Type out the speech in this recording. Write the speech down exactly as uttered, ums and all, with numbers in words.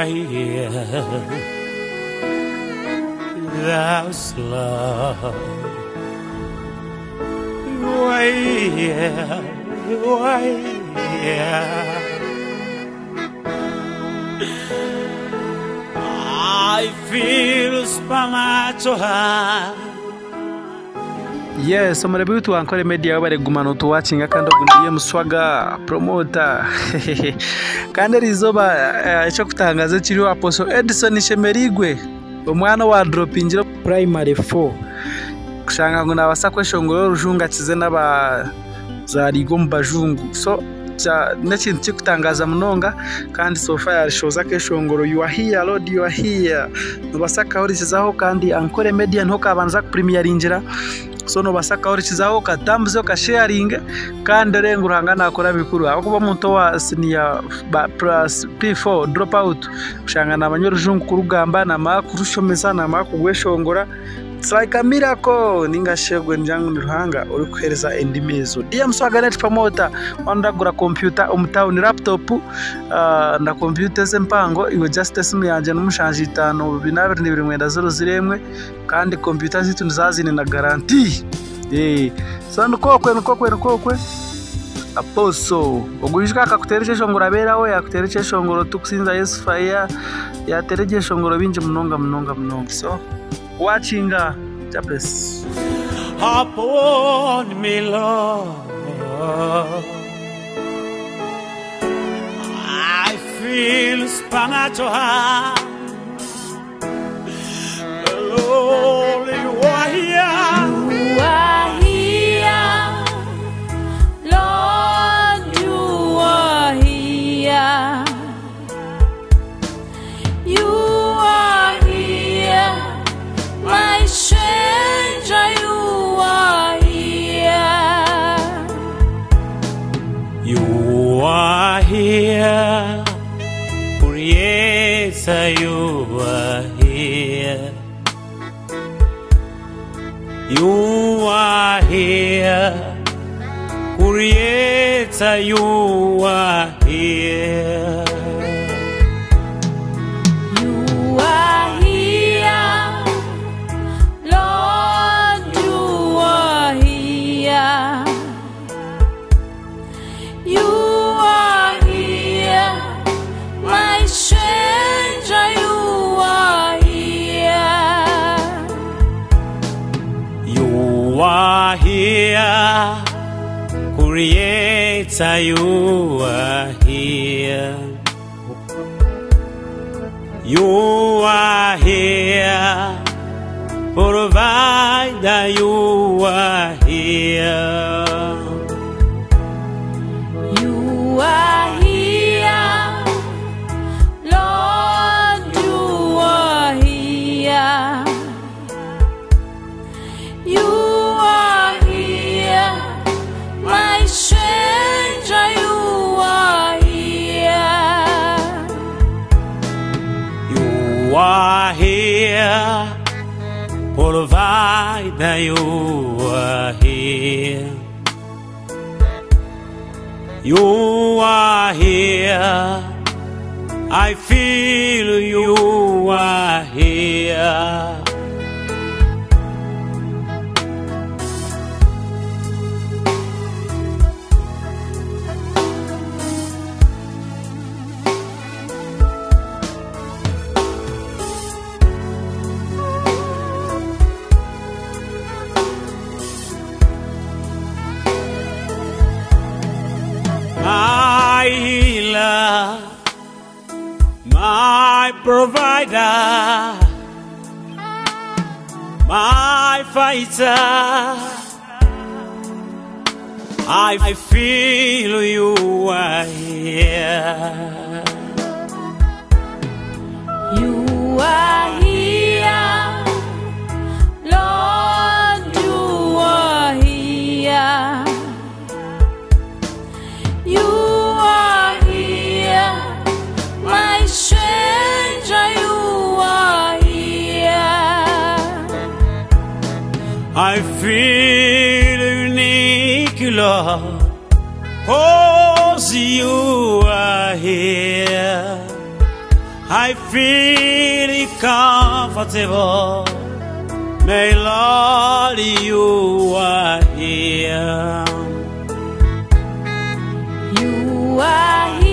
are here. Thou's love. You are here. You are here. I feel spamato high. Yes, omare bitu ankole media bare gumano to watching akando gundiye muswaga promoter kandi rizoba cyo kutangaza kiriho Apostle Edison Shemerigwe omwana wa dropingira primary four kushanga ngo nabasa kweshongoro rujunga kize naba zarigo mbajungu so cha nekintu kikutangaza munonga kandi so far shoza keshongoro you are here Lord you are here nabasaka horizaho kandi ankole media nto kabanza premieringira so no basaka horizaho katambuzo ka sharing kandi renguranga nakora bikuru akuba muntu wa senior plus P four drop out kushanga nabanyorujungu kurugamba na makurushomeza na makugweshongora. It's like a miracle. Ninga shegwe njangu niruhanga uri kuhereza endimizo. Dia mswaga net promoter ondagura computer umtown laptop uh, na computer zempango iwe just simu yanje n'umushanji itanu binabiri n'ibiri mwenda zero ziremwe kandi computer zitu nzazine na guarantee. Eh sandu kokwe kokwe kokwe Apostle ogujika kakutereje shongora beraho yakutereje shongoro tukusinza Yesu fire yatereje shongoro binje munonga munonga munonga. So watching uh, Japes upon me, Lord, I feel spiritual high. Lord, you are here. You are here. Lord, you are here. You are here. My stranger, you are here. You are here. Creator, you are here. You are here. Creator, you are here. You are here. Lord, you are here. You are here. My stranger, you are here. You are here. Creator, you are here. You are here. Provider, you are here. You are here. Lord, you are here. You are here. My stranger, you are here. You are here. Provider, you are here. You are here. I feel you are here. My healer, my provider, my fighter, I feel you are here. You are here. Lord, you are here. You are here. My stranger, you are here. I feel unique, Lord, 'cause you are here. I feel comfortable. May Lord, you are here. You are here.